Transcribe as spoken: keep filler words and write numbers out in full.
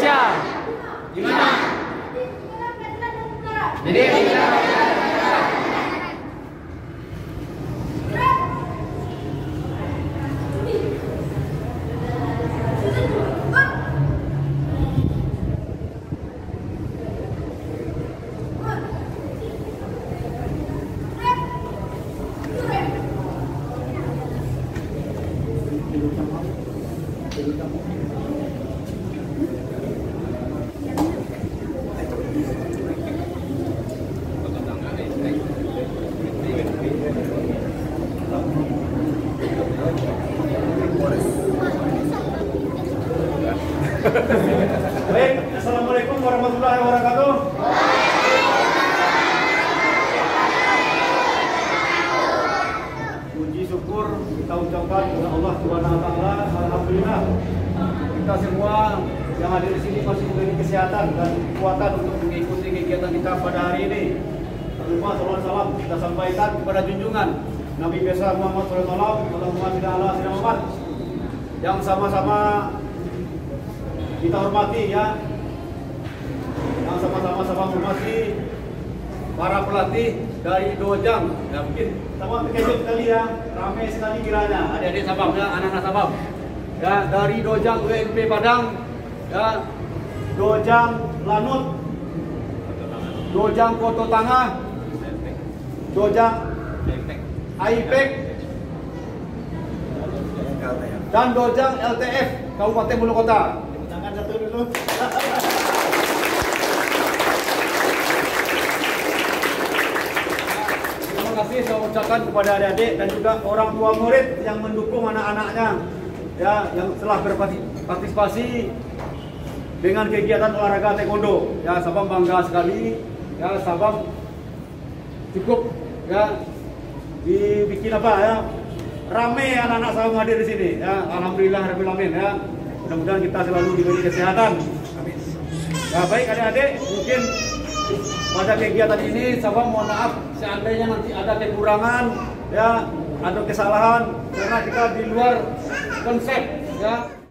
Indonesia. Gimana? Jadi baik, assalamualaikum warahmatullahi wabarakatuh. Puji syukur kita ucapkan kepada Allah Subhanahu wa taala. Alhamdulillah kita semua yang hadir di sini masih memiliki kesehatan dan kekuatan untuk mengikuti kegiatan kita pada hari ini. Tak lupa salawat salam kita sampaikan kepada junjungan Nabi besar Muhammad shallallahu alaihi wasallam, Allahumma shalli ala sayyidina Muhammad, yang sama-sama kita hormati ya, yang sama-sama sama hormati para pelatih dari Dojang. Ya mungkin sama terkejut sekali ya, ramai sekali kiranya adik-adik Sabam ya, anak-anak Sabam ya, dari Dojang U N P Padang ya, Dojang Lanut, Dojang Koto Tangah, Dojang I P E C dan Dojang L T F Kabupaten Bulu Kota. Satu dulu. Terima kasih saya ucapkan kepada adik-adik dan juga orang tua murid yang mendukung anak-anaknya ya, yang telah berpartisipasi dengan kegiatan olahraga taekwondo. Ya, Sabam bangga sekali. Ya, Sabam cukup ya dibikin apa ya, rame anak-anak Sabam hadir di sini. Ya, alhamdulillah rabbil alamin ya. Mudah-mudahan kita selalu diberi kesehatan. Ya, baik adik-adik, mungkin pada kegiatan ini Sabam mohon maaf seandainya nanti ada kekurangan ya, ada kesalahan karena kita di luar konsep ya.